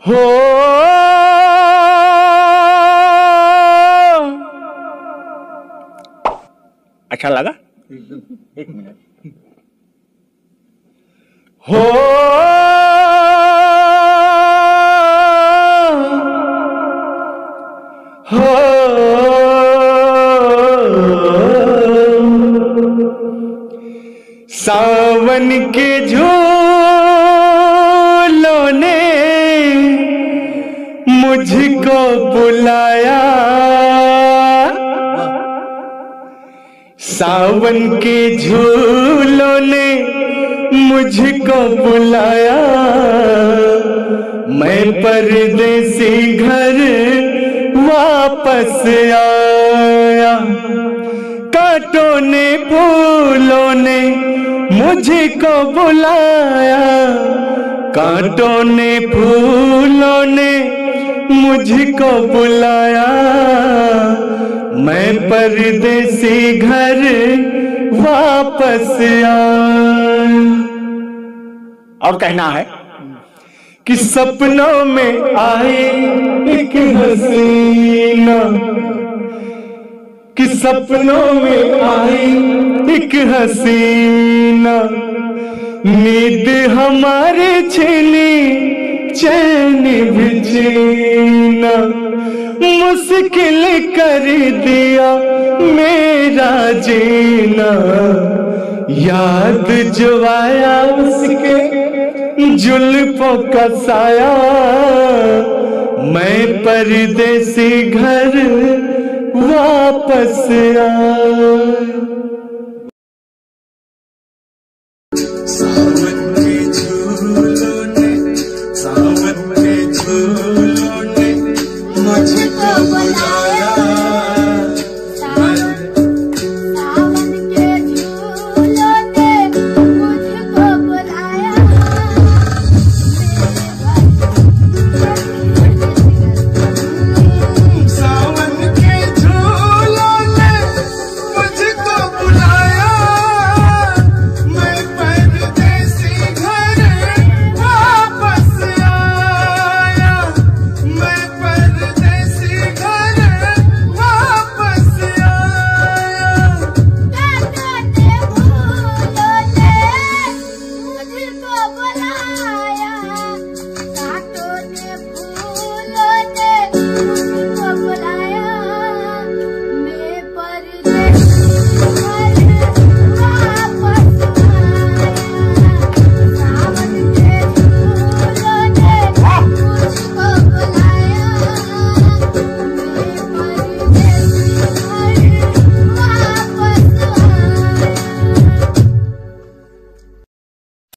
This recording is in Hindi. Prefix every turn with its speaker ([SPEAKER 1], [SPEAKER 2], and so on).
[SPEAKER 1] हो अच्छा लगा?
[SPEAKER 2] एक मिनट।
[SPEAKER 1] हो हो सावन के झूलों ने मुझको बुलाया, सावन के झूलों ने मुझको बुलाया, मैं परदेसी घर वापस आया। कांटों ने फूलों ने मुझको बुलाया, कांटों ने फूलों ने मुझको बुलाया, मैं परदेसी घर वापस आया। और कहना है कि सपनों में आए एक हसीना, कि सपनों में आई एक हसीना, नींद हमारे छीनी चैन भी छीना, मुश्किल कर दिया मेरा जीना। याद जो आया उसके जुल्फों का साया, मैं परदेसी घर वापस आया।